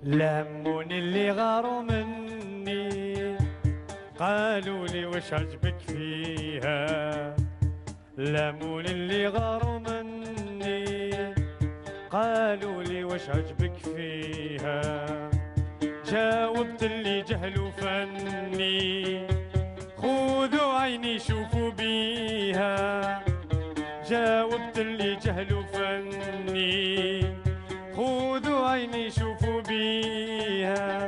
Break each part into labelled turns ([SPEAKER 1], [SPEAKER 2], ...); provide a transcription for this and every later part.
[SPEAKER 1] لمون اللي غاروا مني قالوا لي وش عجبك فيها. لمون اللي غاروا مني قالوا لي وش عجبك فيها. جاوبت اللي جهلوا فني خذوا عيني شوفوا بيها. جاوبت اللي جهلوا فني خذوا عيني شوفوا بيها.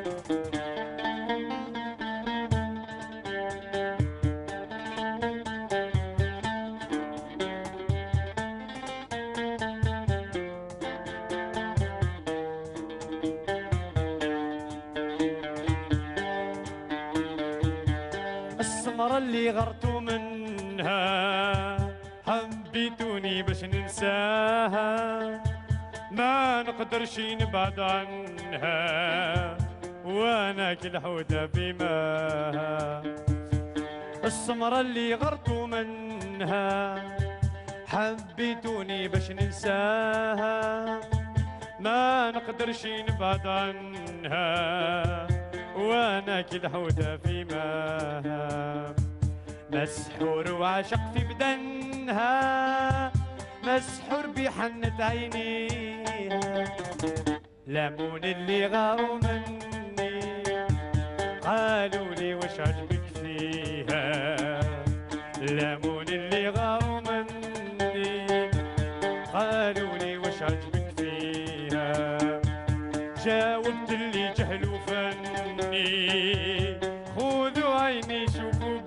[SPEAKER 1] السمرة اللي غرتوا منها حبيتوني باش ننساها، ما نقدرش نبعد عنها وانا كالحوتة بماها. السمرة اللي غرتوا منها حبيتوني باش ننساها، ما نقدرش نبعد عنها وانا كالحوتة في ماها. مسحور وعشق في بدنها، مسحور بحنة عينيها. لمون اللي غاروا مني قالوا لي وش عجبك فيها. لمون اللي غاروا مني قالوا لي وش عجبك فيها. جاوبت اللي جهلوا فني خذوا عيني شوفوا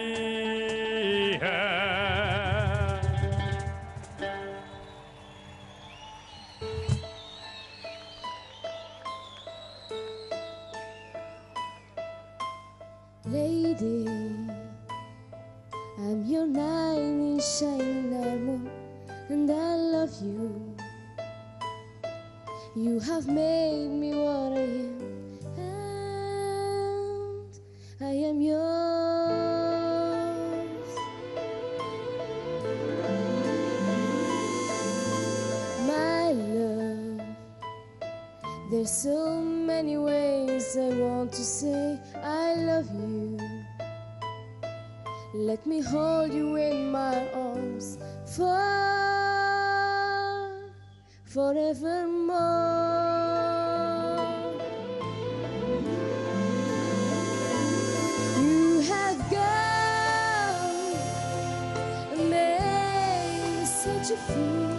[SPEAKER 1] بيها.
[SPEAKER 2] Lady, I'm your knight in shining armor, and I love you. You have made me what I am, and I am yours. My love, there's so many ways I want to say I love you. Let me hold you in my arms forevermore. You have gone and made me such a fool.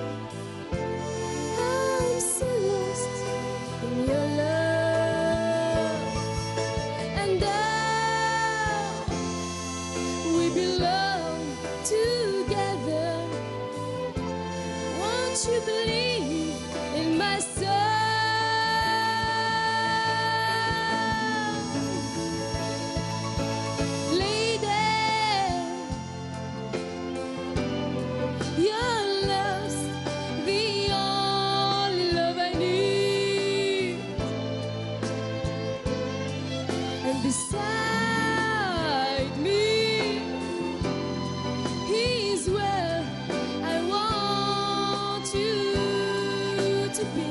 [SPEAKER 2] I'm so lost in your love, and now we belong together. Won't you believe in my soul? Lady, your love's the only love I need, and beside me he's where I want you to be.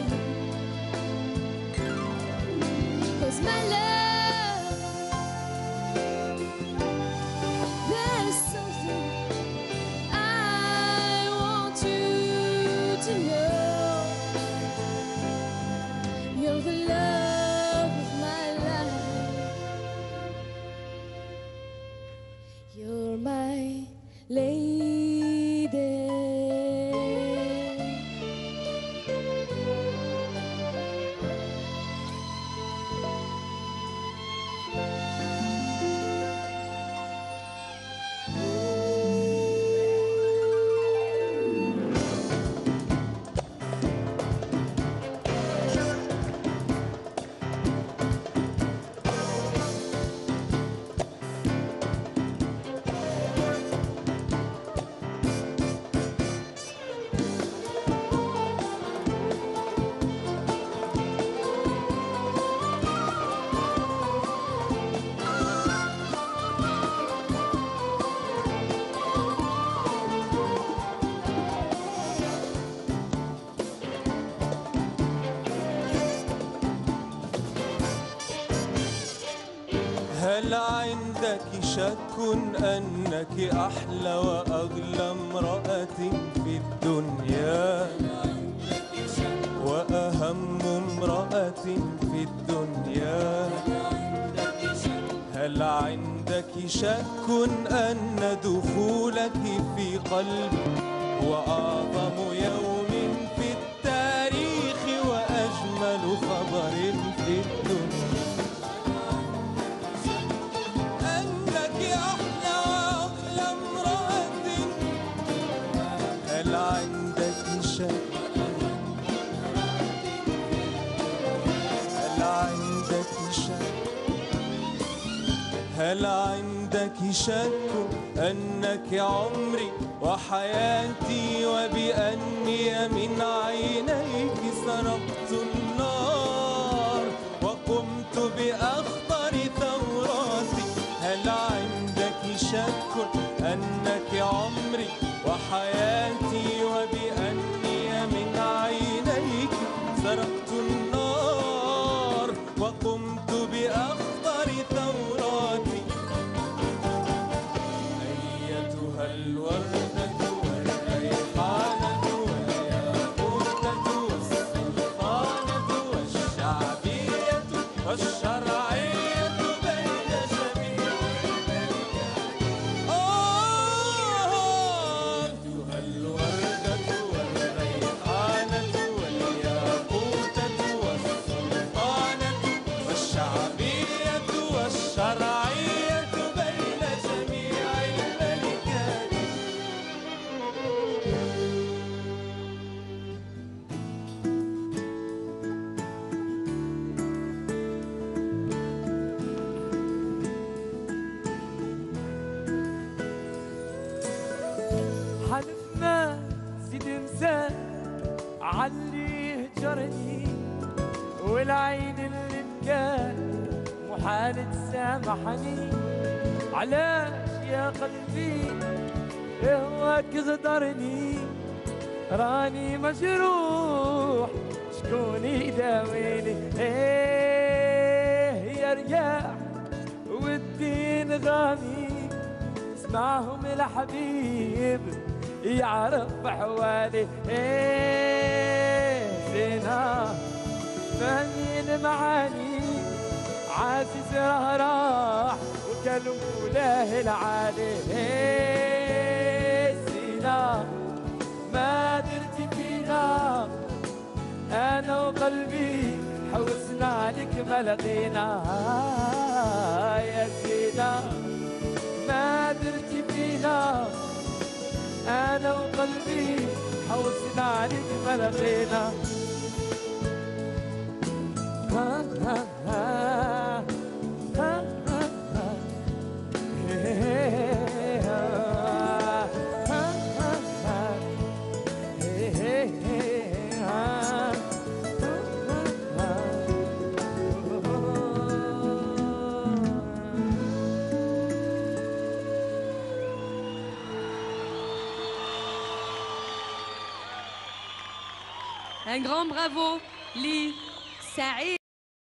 [SPEAKER 2] 'Cause my love, there's something I want you to know. You're the love of my life. You're my lady.
[SPEAKER 3] هل عندك شك أنك أحلى وأغلى امرأة في الدنيا وأهم امرأة في الدنيا؟ هل عندك شك أن دخولك في قلبي هو أعظم يوم في التاريخ وأجمل خبر في الدنيا؟ أنك أحلى وأغلى امرأة. هل عندك شك؟ هل عندك شك؟ هل عندك شك أنك عمري وحياتي وبأني من عينيك سرقت النار وقمت بأخطر ثوراتي؟ هل عندك شك أنك عمري وحياتي وبأني من عينيك سرقت النار وقمت بأخطر ثوراتي؟ أيتها الوردة والريحانة والياقوتة والسلطانة والشعبية والشرعية بين جميع الملكات. أيتها الوردة والريحانة والياقوتة والسلطانة والشعبية والشرعية بين جميع الملكات.
[SPEAKER 1] حلفنا زيد انسان علي هجرني والعين اللي كان محال تسامحني. علاش يا قلبي هواك غدرني؟ راني مجروح شكون يداويني؟ ايه يا رياح والدين غامي اسمعهم الحبيب يعرف حوالي. ايه زينة فانين معاني عزيز راح وكلموا له العالي. ايه زينة ما درتي فينا انا وقلبي حوسنا لك ما لقينا. يا زينة ما درتي فينا انا وقلبي حوسنا عليك ما لقينا.
[SPEAKER 4] Un grand bravo, Lee Saïd.